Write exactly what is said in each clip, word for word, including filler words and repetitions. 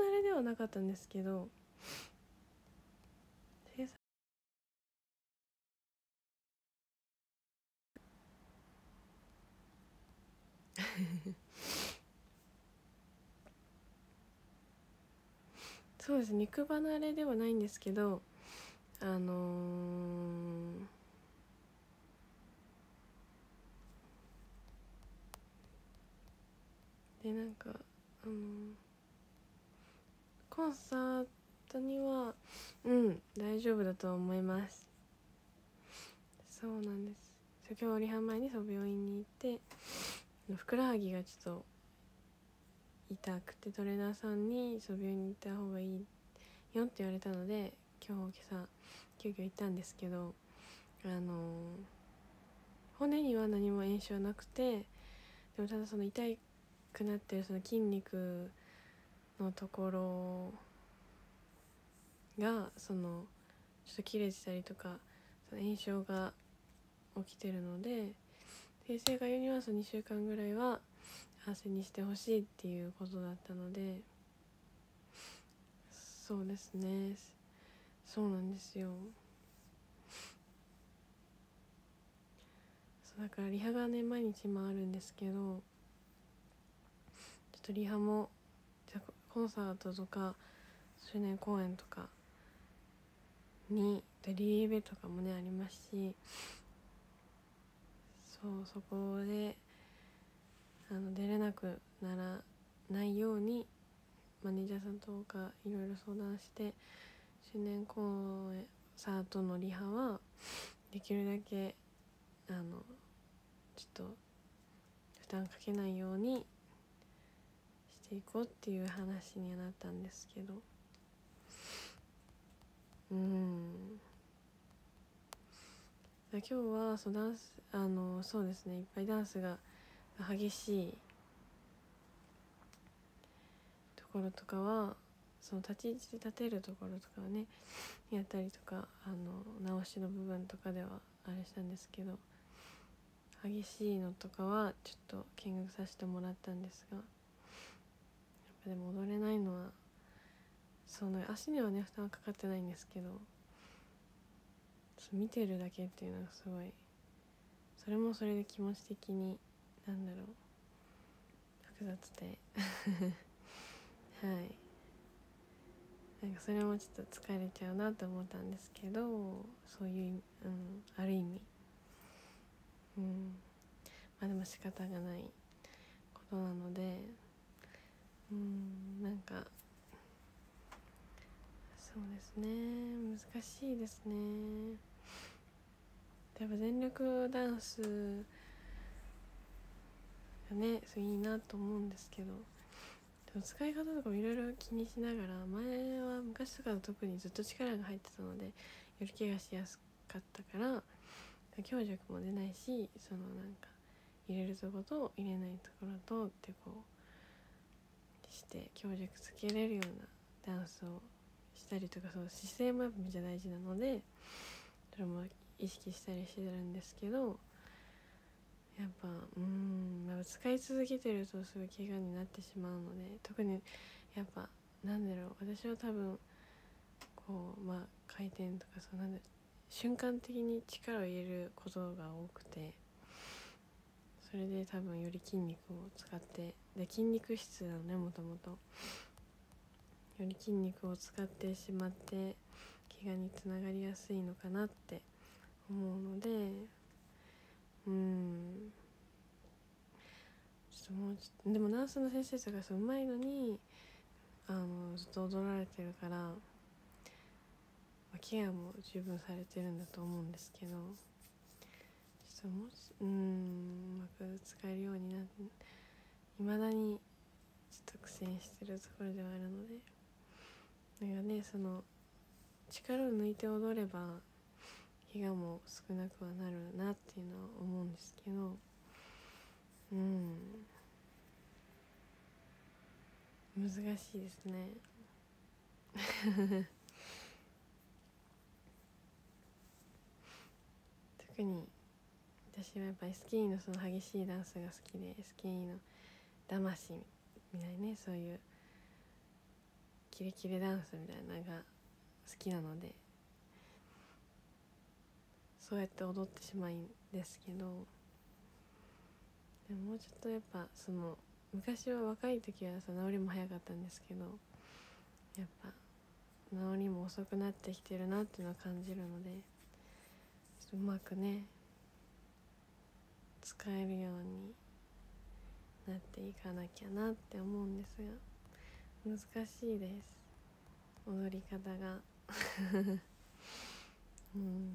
慣れではなかったんですけど、制作そうです、肉離れではないんですけど、あのー、でなんかあのー、コンサートにはうん大丈夫だと思います。そうなんです。今日リハ前にそう病院に行って、ふくらはぎがちょっと痛くてトレーナーさんにそう病院に行った方がいいよって言われたので、今日今朝急遽行ったんですけど、あのー、骨には何も炎症なくて、でもただその痛くなってるその筋肉のところがそのちょっと切れてたりとか、その炎症が起きてるので、先生が言うにはそのにしゅうかんぐらいは安静にしてほしいっていうことだったので、そうですね、そうなんですよ。そうだからリハがね毎日もあるんですけど、ちょっとリハもじゃコンサートとか周年公演とかにでリーベとかもねありますし、そうそこであの出れなくならないようにマネージャーさんとかいろいろ相談して、周年公演サートのリハはできるだけあのちょっと負担かけないようにしていこうっていう話にはなったんですけど、うーん今日はそうダンスあのそうですねいっぱいダンスが激しいところとかはその立ち位置で立てるところとかをねやったりとか、あの直しの部分とかではあれしたんですけど、激しいのとかはちょっと見学させてもらったんですが、やっぱでも踊れないのはその足にはね負担はかかってないんですけど、見てるだけっていうのがすごい、それもそれで気持ち的になんだろう複雑ではいなんかそれもちょっと疲れちゃうなと思ったんですけど、そういう、うん、ある意味、うん、まあでも仕方がないことなので、うん、なんかそうですね難しいですね。やっぱ全力ダンスがねそういいなと思うんですけど、でも使い方とかもいろいろ気にしながら、前は昔とかは特にずっと力が入ってたのでより怪我しやすかったから強弱も出ないし、そのなんか入れるところと入れないところとってこうして強弱つけれるようなダンスをしたりとか、そう姿勢もやっぱめっちゃ大事なのでそれも意識したりしてるんですけど、やっぱうーんやっぱ使い続けてるとすごい怪我になってしまうので、特にやっぱなんだろう私は多分こうまあ回転とかそうなんだ瞬間的に力を入れることが多くて、それで多分より筋肉を使ってで筋肉質なのねもともとより筋肉を使ってしまって怪我につながりやすいのかなって思うので、うーんちょっともうちょっとでもナースの先生とかそうまいのにあのずっと踊られてるから、まあ、ケアも十分されてるんだと思うんですけど、ちょっともううーんうまく使えるようになっていまだにちょっと苦戦してるところではあるので、なんかねその力を抜いて踊れば怪我も少なくはなるなっていうのは思うんですけど、うん難しいですね特に私はやっぱりスキーのその激しいダンスが好きで、スキーの魂みたいなねそういうキレキレダンスみたいなのが好きなので、そうやって踊ってしまうんですけど、でももうちょっとやっぱその昔は若い時はさ治りも早かったんですけど、やっぱ治りも遅くなってきてるなっていうのを感じるので、ちょっとうまくね使えるようになっていかなきゃなって思うんですが、難しいです、踊り方がうん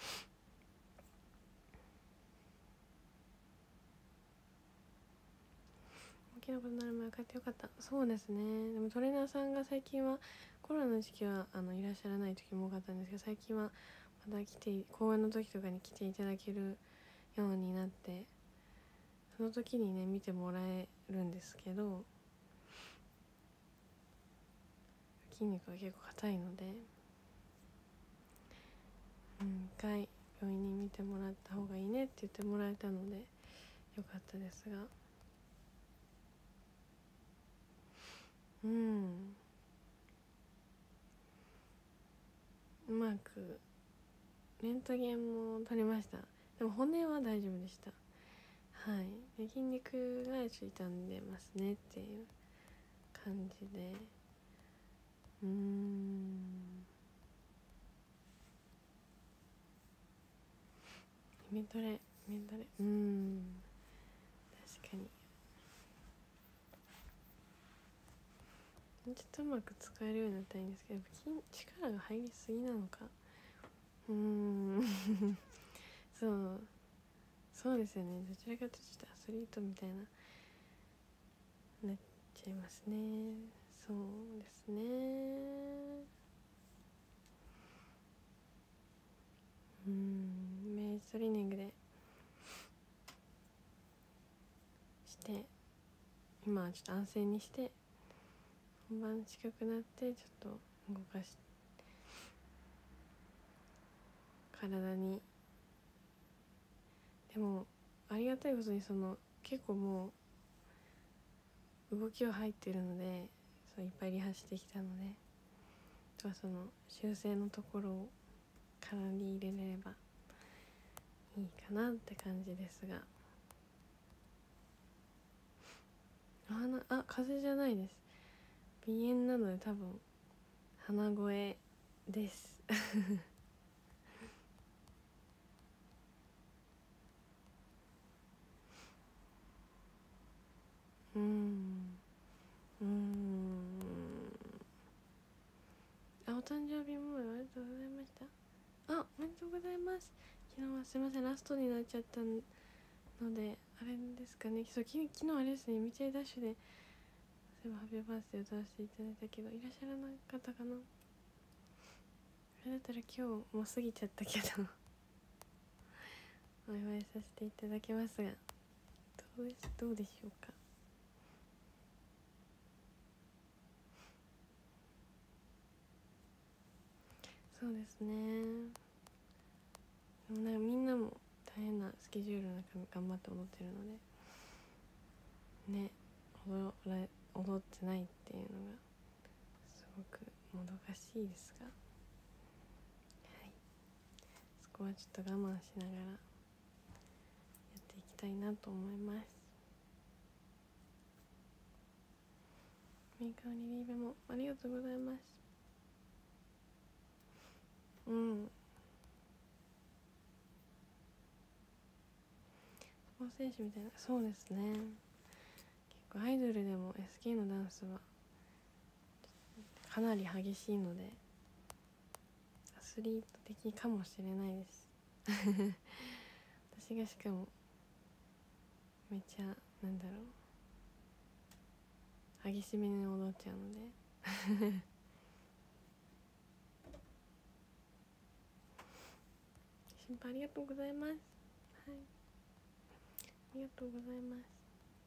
大きなことになる前分かってよかった。そうですね。でもトレーナーさんが最近は、コロナの時期はあのいらっしゃらない時も多かったんですけど、最近はまた来て公演の時とかに来ていただけるようになって、その時にね見てもらえるんですけど、筋肉が結構硬いので、うん、一回病院に見てもらった方がいいねって言ってもらえたのでよかったですが、うんうまくレントゲンも取りました。でも骨は大丈夫でした。はい。で筋肉がちょっと傷んでますねっていう感じで、うーんイメトレイメトレうーん確かにもうちょっとうまく使えるようになったらいいんですけど、筋力が入りすぎなのか、うーんそうそうですよね。どちらかというとアスリートみたいななっちゃいますね。そうですね。うーんメイストリーニングでして今はちょっと安静にして、本番近くなってちょっと動かし体に、でもありがたいことにその結構もう動きは入ってるので、そういっぱいリハしてきたので、あとはその修正のところを体に入れれればいいかなって感じですが、鼻あ風邪じゃないです。鼻炎なので多分鼻声ですうーんうーんあ、お誕生日もおめでとうございました。あ、おめでとうございます。昨日はすいませんラストになっちゃったのであれですかね。そう昨日あれですね、みちゃいダッシュでそういえばハッピーバースデー歌わせていただいたけど、いらっしゃらなかったかな。あれだったら今日もう過ぎちゃったけどお祝いさせていただきますが、どうですどうでしょうか。そうですね。でもなんかみんなも大変なスケジュールの中頑張って踊ってるのでね、踊ら踊ってないっていうのがすごくもどかしいですが、はい、そこはちょっと我慢しながらやっていきたいなと思います。メーカーリリーベもありがとうございます。うんスポーツ選手みたいな、そうですね。結構アイドルでも エスケー のダンスはかなり激しいのでアスリート的かもしれないです私がしかもめっちゃなんだろう激しめに踊っちゃうので心配ありがとうございます。はい、ありがとうございます。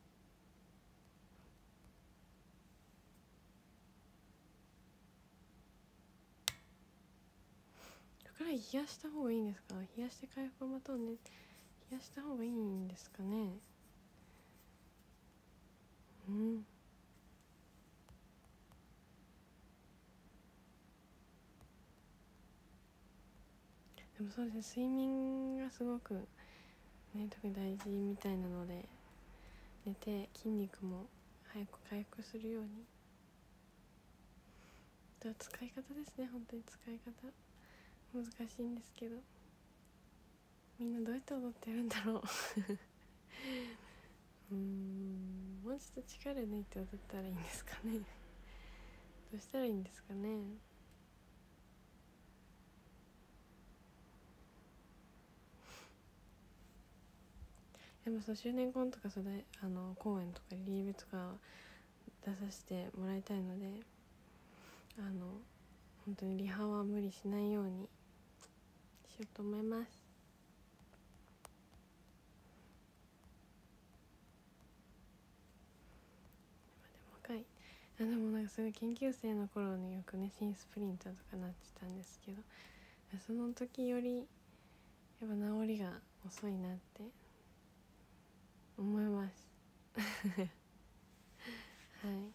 桜井冷やした方がいいんですか。冷やして回復を待とうね。冷やした方がいいんですかね。うんでもそうですね、睡眠がすごくね特に大事みたいなので、寝て筋肉も早く回復するように。あとは使い方ですね。本当に使い方難しいんですけど、みんなどうやって踊ってるんだろううーん、もうちょっと力抜いて踊ったらいいんですかねどうしたらいいんですかね。でもそう周年コンとかそうだあの公演とかリリーベとか出させてもらいたいので、あの本当にリハは無理しないようにしようと思います。でも若いあでもなんかすごい研究生の頃によくね新スプリンターとかなってたんですけど、その時よりやっぱ治りが遅いなって思いますはい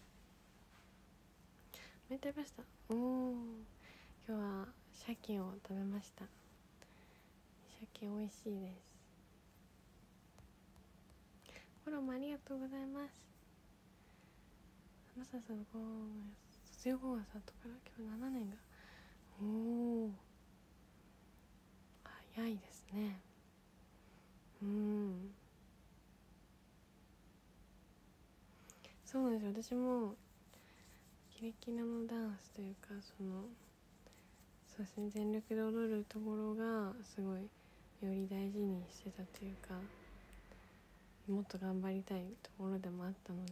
めっちゃ食べました。おお、今日は鮭を食べました。鮭美味しいです。フォローもありがとうございます。花さんのこう卒業後はさとから今日ななねんがおお早いですね。うん、そうなんですよ。私もキレキレのダンスというか、そのそうですね、全力で踊るところがすごいより大事にしてたというか、もっと頑張りたいところでもあったので、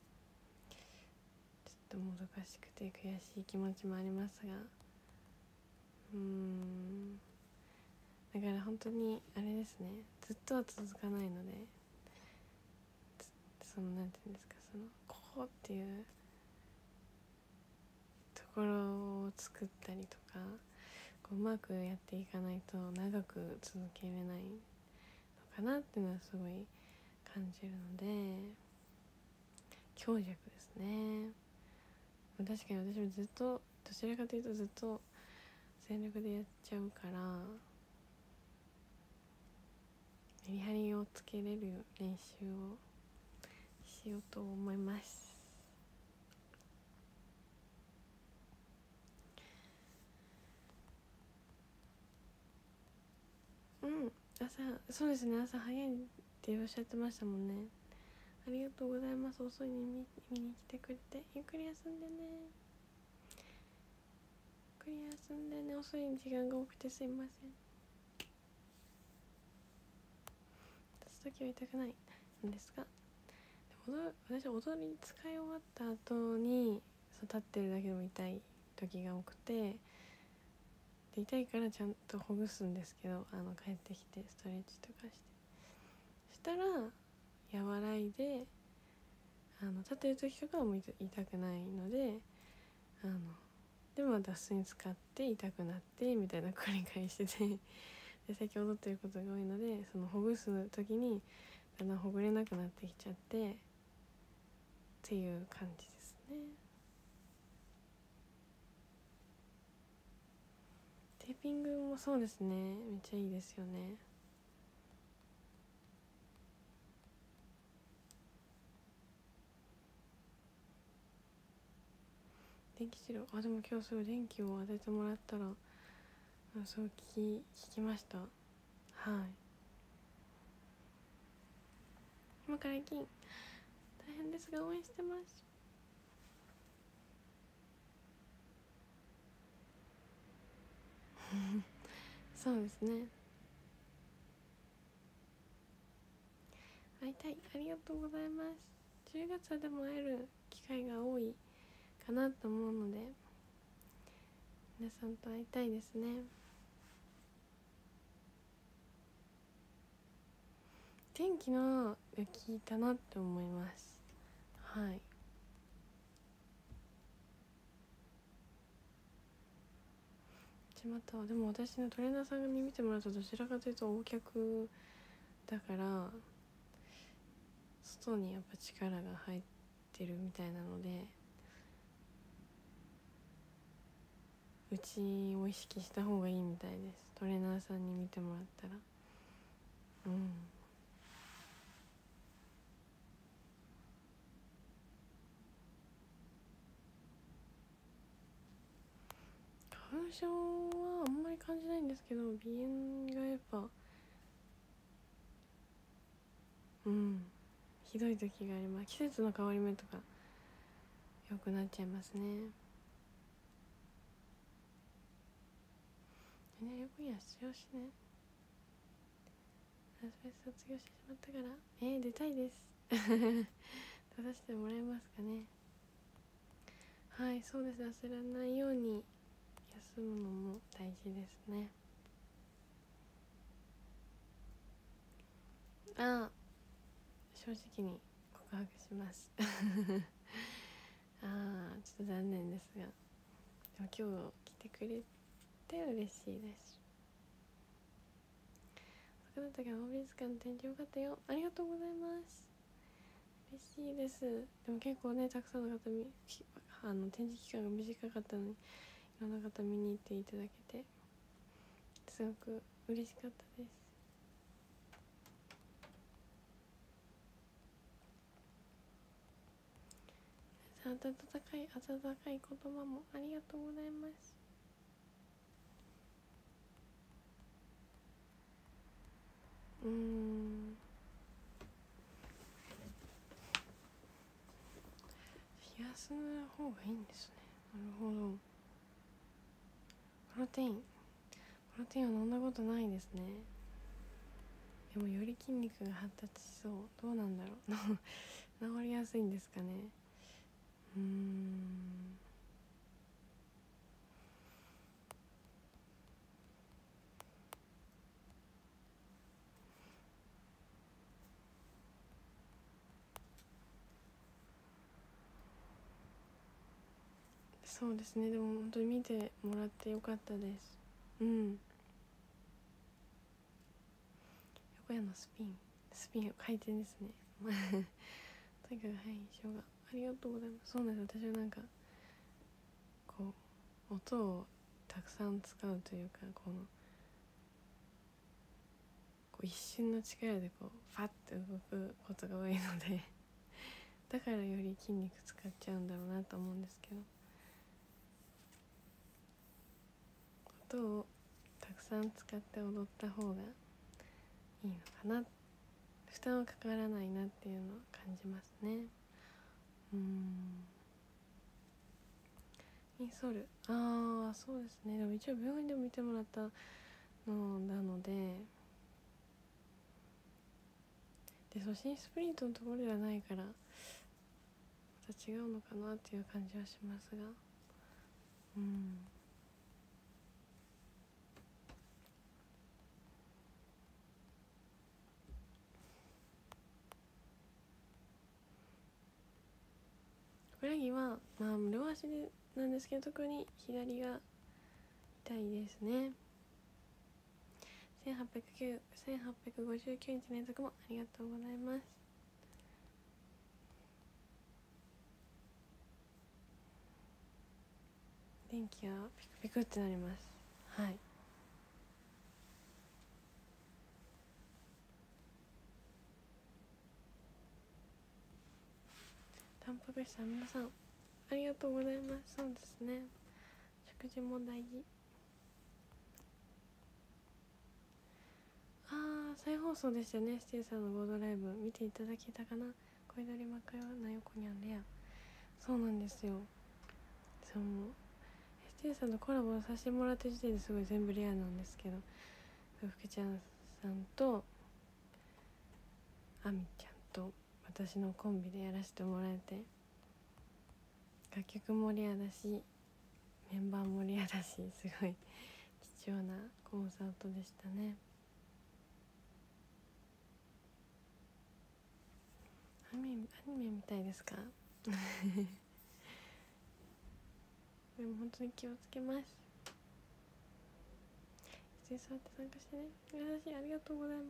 ちょっともどかしくて悔しい気持ちもありますが、うーんだから本当にあれですね、ずっとは続かないので、そのなんていうんですか、そのここっていうところを作ったりとか、こううまくやっていかないと長く続けれないのかなっていうのはすごい感じるので、強弱ですね。確かに私もずっとどちらかというとずっと全力でやっちゃうから、メリハリをつけれる練習をしようと思います。うん、朝そうですね、朝早いっておっしゃってましたもんね。ありがとうございます。遅いに見に来てくれて、ゆっくり休んでね。ゆっくり休んでね。遅い時間が多くてすいません。立つ時は痛くないんですが、でも私踊り使い終わった後にそう立ってるだけでも痛い時が多くて、で痛いからちゃんとほぐすんですけど、あの帰ってきてストレッチとかして、そしたら和らいで、あの立ってる時とかはもう痛くないので、あのでもまた普通に使って痛くなってみたいな繰り返しててで最近踊ってることが多いので、そのほぐす時にだんだんほぐれなくなってきちゃってっていう感じですね。テーピングもそうですね、めっちゃいいですよね。電気治療、あでも今日すごい電気を当ててもらったらそう聞き聞きました。はい、今から金大変ですが応援してます。そうですね、会いたい、ありがとうございます。じゅうがつはでも会える機会が多いかなと思うので、皆さんと会いたいですね。天気のが効いたなって思います。はい、ちまたはでも私のトレーナーさんに見てもらうとどちらかというと横脚だから、外にやっぱ力が入ってるみたいなので、 内を意識した方がいいみたいです。トレーナーさんに見てもらったら。うん花粉症はあんまり感じないんですけど、鼻炎がやっぱうんひどい時があります。季節の変わり目とか良くなっちゃいますね。ね、旅行には出場しね。ラスベス卒業してしまったからえー、出たいです出させてもらえますかね。はい、そうです。焦らないように休むのも大事ですね。あ、正直に告白しますあーちょっと残念ですが、でも今日来てくれて嬉しいです。遅くなったけど美術館の展示よかったよ。ありがとうございます。嬉しいです。でも結構ね、たくさんの方みあの展示期間が短かったのにいろんな方見に行っていただけてすごく嬉しかったです。温かい温かい言葉もありがとうございます。うーん冷やす方がいいんですね。なるほど。プロテインプロテインは飲んだことないですね。でもより筋肉が発達しそう。どうなんだろう治りやすいんですかね。うーんそうですね。でも本当に見てもらってよかったです。うん。横山スピンスピン回転ですねとにかくはい印象がありがとうございます。そうなんです。私はなんかこう音をたくさん使うというか、このこう一瞬の力でこうファッて動くことが多いのでだからより筋肉使っちゃうんだろうなと思うんですけど、音をたくさん使って踊った方がいいのかな、負担はかからないなっていうのを感じますね。うーんインソール、ああそうですね。でも一応病院でも見てもらったのなので、でそうシンスプリントのところではないからまた違うのかなっていう感じはしますが、うんふくらはぎはまあ両足でなんですけど、特に左が痛いですね。せんはっぴゃくきゅう せんはっぴゃくごじゅうきゅうにち連続もありがとうございます。電気がピクピクってなります。はい。タンパク質は皆さんありがとうございます。そうですね、食事も大事。あー再放送でしたね。ステイさんのゴードライブ見ていただけたかな。恋鳥真っ赤はな横にあんレア。そうなんですよ。そうステイさんとコラボさせてもらった時点ですごい全部レアなんですけど、福ちゃんさんとあみちゃんと私のコンビでやらせてもらえて、楽曲もレアだしメンバーもレアだし、すごい貴重なコンサートでしたね。アニメアニメみたいですかでも本当に気をつけます。失礼座って参加してね。優しい、ありがとうございます。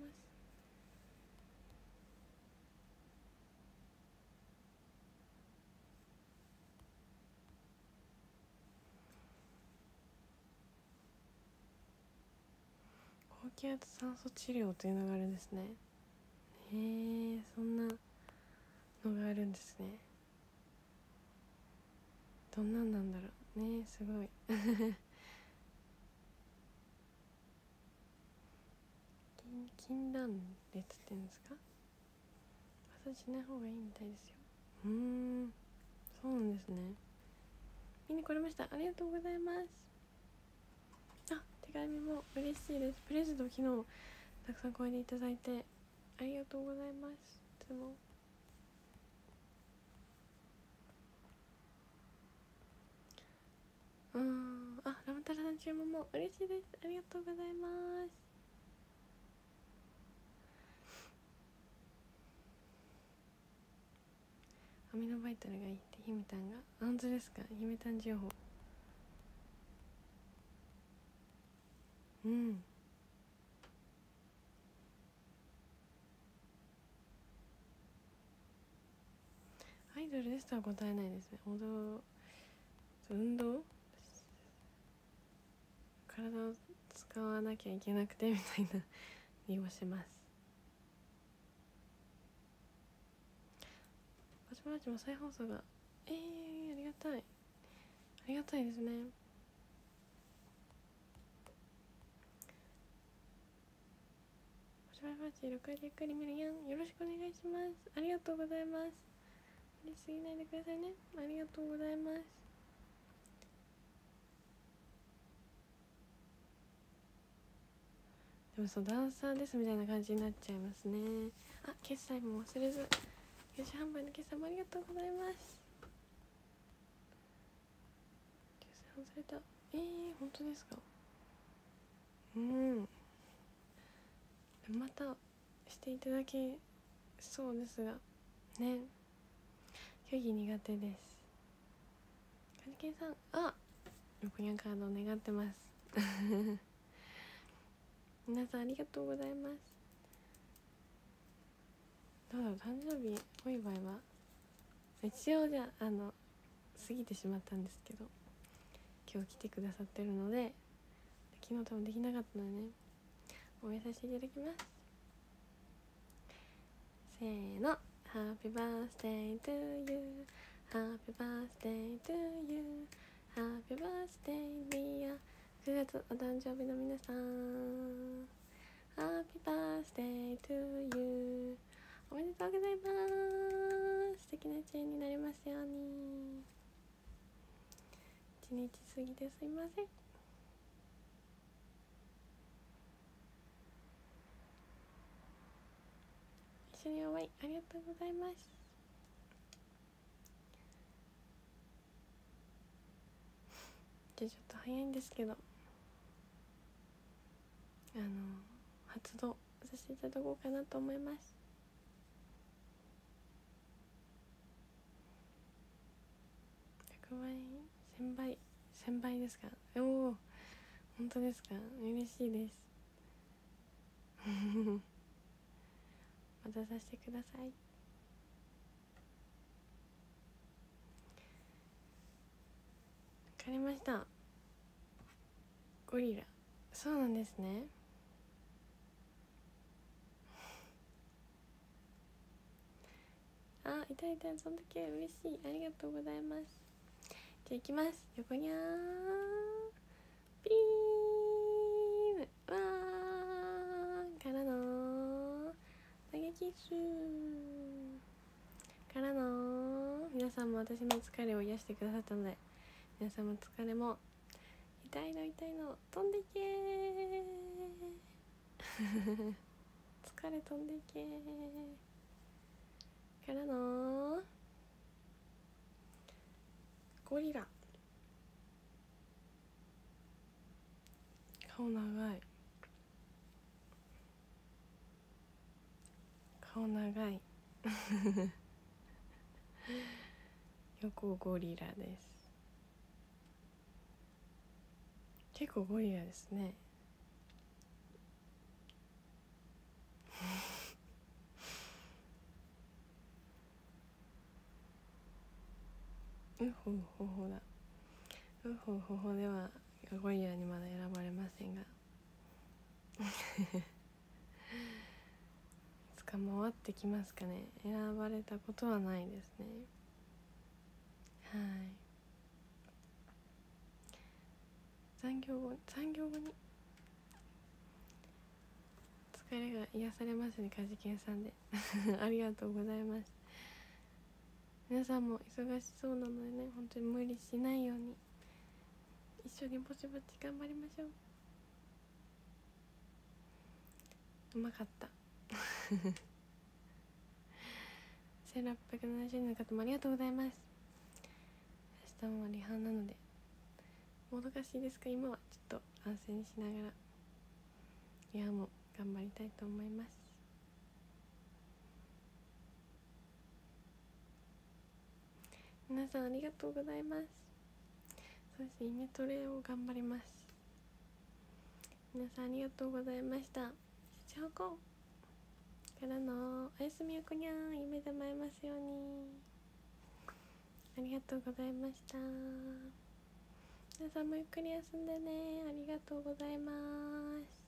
気圧酸素治療というのがあるんですね。へえ、そんなのがあるんですね。どんなんなんだろうね、すごい筋筋断裂って言うんですか。マッサージしない方がいいみたいですよ。うーん、そうなんですね。見に来れました、ありがとうございます。あ、手紙も嬉しいです。プレゼント昨日たくさん購入いただいてありがとうございます。いつもうーん、あ、ラムタラさん注文も嬉しいです。ありがとうございます。アミノバイタルがいいってひめたんが、本当ですか。ひめたん情報、うん、アイドルですとは答えないですね。踊運動体を使わなきゃいけなくてみたいな利用します。パチパチも再放送が、えー、ありがたい、ありがたいですね。パチパチろくじゆっくり見るやん、よろしくお願いします。ありがとうございます。見すぎないでくださいね。ありがとうございます。でもそう、ダンサーですみたいな感じになっちゃいますね。あ、決済も忘れず、よし販売の決済もありがとうございます。決済忘れた。えー、本当ですか。うん、またしていただけそうですがね。競技苦手です。カニケンさん、あ、横にゃんカードを願ってます皆さんありがとうございます。どうだろう、誕生日お祝いは一応じゃあ、あの過ぎてしまったんですけど、今日来てくださってるので、昨日多分できなかったのでね、応援させていただきます。せーの、Happy birthday to you, Happy birthday to you, Happy birthday dear くがつお誕生日の皆さん、 Happy birthday to you、 おめでとうございます。素敵な一年になりますように。一日過ぎてすいません。一緒にお会いありがとうございます。じゃあちょっと早いんですけど、あの発動させていただこうかなと思います。ひゃくばい、せんばい、せんばいですか。おお、本当ですか。嬉しいですまたさせてください。わかりました。ゴリラ、そうなんですね。あ、いたいた、そんだけ嬉しい、ありがとうございます。じゃあいきます。横にゃーピームわーからの打撃数からの、皆さんも私の疲れを癒してくださったので、皆さんも疲れも痛いの痛いの飛んでいけ疲れ飛んでいけからのゴリラ、顔長い、顔長い横ゴリラです。結構ゴリラですねうほうほほだ、うほうほほではゴリラにまだ選ばれませんが、 いつか回ってきますかね。選ばれたことはないですね。はい。残業後残業後に疲れが癒されますね、カジケンさんでありがとうございます。皆さんも忙しそうなのでね、本当に無理しないように一緒にぼちぼち頑張りましょう。うまかったせんろっぴゃくななじゅうにんの方もありがとうございます。明日もリハなのでもどかしいですが、今はちょっと安静にしながらリハも頑張りたいと思います。皆さんありがとうございます。そしてイメトレを頑張ります。皆さんありがとうございました。しちほこからのおやすみよこにゃん、夢でも会えますように。ありがとうございました。皆さんもゆっくり休んでね。ありがとうございます。